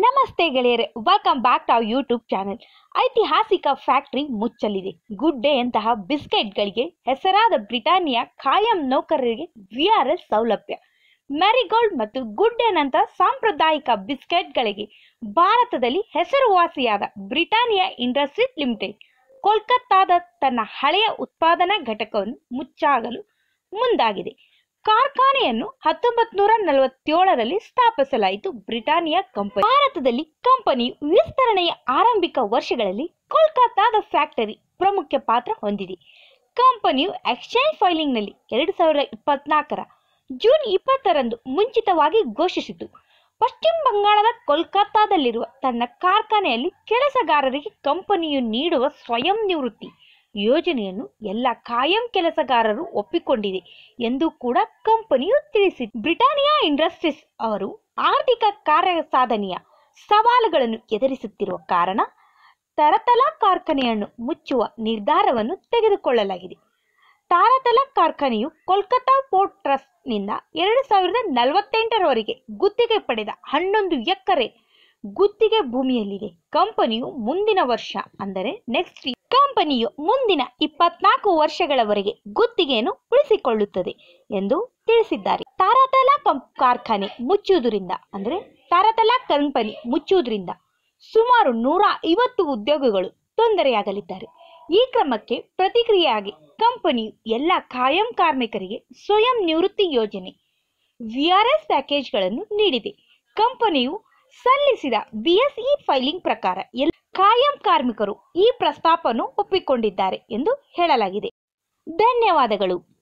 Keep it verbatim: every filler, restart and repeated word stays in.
ನಮಸ್ತೆ ಗೆಳೆಯರೆ, welcome back to our YouTube channel. ಐತಿಹಾಸಿಕ ಫ್ಯಾಕ್ಟರಿ ಮುಚ್ಚಲಿದೆ. ಗುಡ್ ಡೇ ಅಂತಹ ಬಿಸ್ಕೆಟ್ಗಳಿಗೆ ಹೆಸರಾದ ಬ್ರಿಟಾನಿಯಾ ಖಾಯಂ ನೌಕರರಿಗೆ ವಿಆರ್ಎಸ್ ಸೌಲಭ್ಯ. ಮ್ಯಾರಿಗೋಲ್ಡ್ ಮತ್ತು ಗುಡ್ ಡೇ ನಂತಹ ಸಾಂಪ್ರದಾಯಿಕ ಬಿಸ್ಕೆಟ್ಗಳಿಗೆ ಭಾರತದಲ್ಲಿ ಹೆಸರುವಾಸಿಯಾದ ಬ್ರಿಟಾನಿಯಾ ಇಂಡಸ್ಟ್ರೀಸ್ ಲಿಮಿಟೆಡ್ ಕೋಲ್ಕತ್ತಾದ ತನ್ನ ಹಳೆಯ ಉತ್ಪಾದನಾ ಘಟಕವನ್ನು ಮುಚ್ಚಾಗಲು ಮುಂದಾಗಿದೆ. ಕಾರ್ಖಾನೆಯನ್ನು ಹತ್ತೊಂಬತ್ತು ನೂರ ನಲವತ್ತೇಳರಲ್ಲಿ ಸ್ಥಾಪಿಸಲಾಯಿತು. ಬ್ರಿಟಾನಿಯಾ ಕಂಪನಿ ಭಾರತದಲ್ಲಿ ಕಂಪನಿಯು ವಿಸ್ತರಣೆಯ ಆರಂಭಿಕ ವರ್ಷಗಳಲ್ಲಿ ಕೋಲ್ಕತ್ತಾದ ಫ್ಯಾಕ್ಟರಿ ಪ್ರಮುಖ ಪಾತ್ರ ಹೊಂದಿದೆ. ಕಂಪನಿಯು ಎಕ್ಸ್ಚೇಂಜ್ ಫೈಲಿಂಗ್ನಲ್ಲಿ ಎರಡು ಸಾವಿರದ ಇಪ್ಪತ್ನಾಲ್ಕರ ಜೂನ್ ಇಪ್ಪತ್ತರಂದು ಮುಂಚಿತವಾಗಿ ಘೋಷಿಸಿತು. ಪಶ್ಚಿಮ ಬಂಗಾಳದ ಕೋಲ್ಕತ್ತಾದಲ್ಲಿರುವ ತನ್ನ ಕಾರ್ಖಾನೆಯಲ್ಲಿ ಕೆಲಸಗಾರರಿಗೆ ಕಂಪನಿಯು ನೀಡುವ ಸ್ವಯಂ ನಿವೃತ್ತಿ ಯೋಜನೆಯನ್ನು ಎಲ್ಲ ಕಾಯಂ ಕೆಲಸಗಾರರು ಒಪ್ಪಿಕೊಂಡಿದೆ ಎಂದು ಕೂಡ ಕಂಪನಿಯು ತಿಳಿಸಿದೆ. ಬ್ರಿಟಾನಿಯಾ ಇಂಡಸ್ಟ್ರೀಸ್ ಅವರು ಆರ್ಥಿಕ ಕಾರ್ಯಸಾಧನೆಯ ಸವಾಲುಗಳನ್ನು ಎದುರಿಸುತ್ತಿರುವ ಕಾರಣ ತರತಲಾ ಕಾರ್ಖಾನೆಯನ್ನು ಮುಚ್ಚುವ ನಿರ್ಧಾರವನ್ನು ತೆಗೆದುಕೊಳ್ಳಲಾಗಿದೆ. ತಾರತಲಾ ಕಾರ್ಖಾನೆಯು ಕೋಲ್ಕತ್ತಾ ಪೋರ್ಟ್ ಟ್ರಸ್ಟ್ ನಿಂದ ಎರಡು ಸಾವಿರದ ನಲವತ್ತೆಂಟರವರೆಗೆ ಗುತ್ತಿಗೆ ಪಡೆದ ಹನ್ನೊಂದು ಎಕರೆ ಗುತ್ತಿಗೆ ಭೂಮಿಯಲ್ಲಿದೆ. ಕಂಪನಿಯು ಮುಂದಿನ ವರ್ಷ ಅಂದರೆ ನೆಕ್ಸ್ಟ್ ಇಯರ್ ಕಂಪನಿಯು ಮುಂದಿನ ಇಪ್ಪತ್ನಾಲ್ಕು ವರ್ಷಗಳವರೆಗೆ ಗುತ್ತಿಗೆಯನ್ನು ಉಳಿಸಿಕೊಳ್ಳುತ್ತದೆ ಎಂದು ತಿಳಿಸಿದ್ದಾರೆ. ತಾರತಲಾ ಕಾರ್ಖಾನೆ ಮುಚ್ಚುವುದರಿಂದ ಅಂದರೆ ತಾರತಲಾ ಕಂಪನಿ ಮುಚ್ಚುವುದರಿಂದ ಸುಮಾರು ನೂರ ಐವತ್ತು ಉದ್ಯೋಗಿಗಳು ತೊಂದರೆಯಾಗಲಿದ್ದಾರೆ. ಈ ಕ್ರಮಕ್ಕೆ ಪ್ರತಿಕ್ರಿಯೆಯಾಗಿ ಕಂಪನಿಯು ಎಲ್ಲ ಕಾಯಂ ಕಾರ್ಮಿಕರಿಗೆ ಸ್ವಯಂ ನಿವೃತ್ತಿ ಯೋಜನೆ ವಿಆರ್ಎಸ್ ಪ್ಯಾಕೇಜ್ಗಳನ್ನು ನೀಡಿದೆ. ಕಂಪನಿಯು ಸಲ್ಲಿಸಿದ ಬಿಎಸ್ಇ ಫೈಲಿಂಗ್ ಪ್ರಕಾರ ಎಲ್ಲ ಕಾಯಂ ಕಾರ್ಮಿಕರು ಈ ಪ್ರಸ್ತಾಪವನ್ನು ಒಪ್ಪಿಕೊಂಡಿದ್ದಾರೆ ಎಂದು ಹೇಳಲಾಗಿದೆ. ಧನ್ಯವಾದಗಳು.